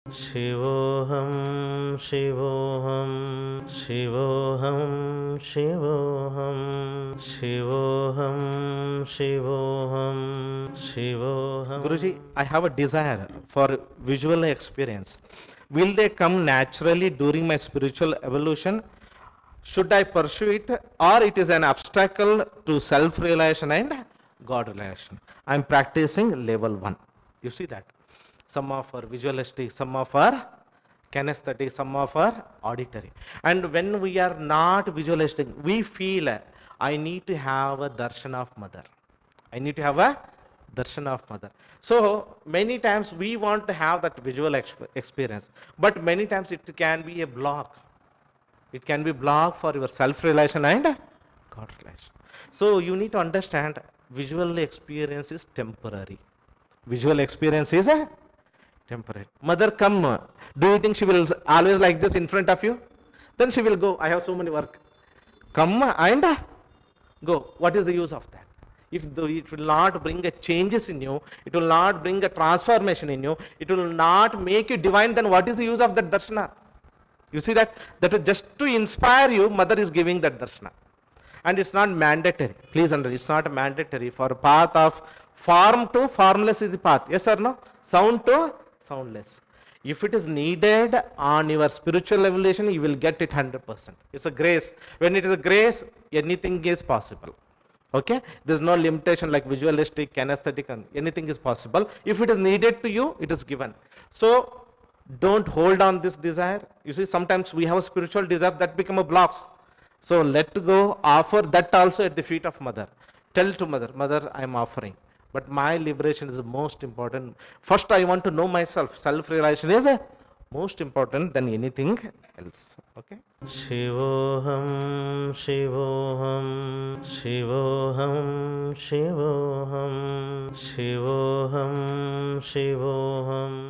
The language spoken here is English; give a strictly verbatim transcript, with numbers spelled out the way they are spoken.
Shivoham, Shivoham, Shivoham, Shivoham, Shivoham, Shivoham, Shivoham. Guruji, I have a desire for visual experience. Will they come naturally during my spiritual evolution? Should I pursue it, or it is an obstacle to self-realization and God realization? I am practicing level one. You see that? Some of our visualistic, some of our kinesthetic, some of our auditory. And when we are not visualistic, we feel I need to have a darshan of mother. I need to have a darshan of mother. So many times we want to have that visual exp experience, but many times it can be a block. It can be block for your self-realization and God realization. So you need to understand visual experience is temporary. Visual experience is a temporary. Mother come, do you think she will always like this in front of you? Then she will go, I have so many work. Come and go. What is the use of that? If the, it will not bring a changes in you, it will not bring a transformation in you, it will not make you divine, then what is the use of that darshana? You see that? That is just to inspire you, mother is giving that darshana. And it's not mandatory. Please understand, it's not mandatory for path of form to formless is the path. Yes or no? Sound to soundless. If it is needed on your spiritual evolution, you will get it one hundred percent. It's a grace. When it is a grace, anything is possible. Okay? There's no limitation like visualistic, kinesthetic, and anything is possible. If it is needed to you, it is given. So, don't hold on this desire. You see, sometimes we have a spiritual desire that become a blocks. So let go, offer that also at the feet of mother. Tell to mother, mother, I am offering. But my liberation is the most important. First, I want to know myself. Self-realization is most important than anything else. Okay? Shivoham, Shivoham, Shivoham, Shivoham, Shivoham, Shivoham.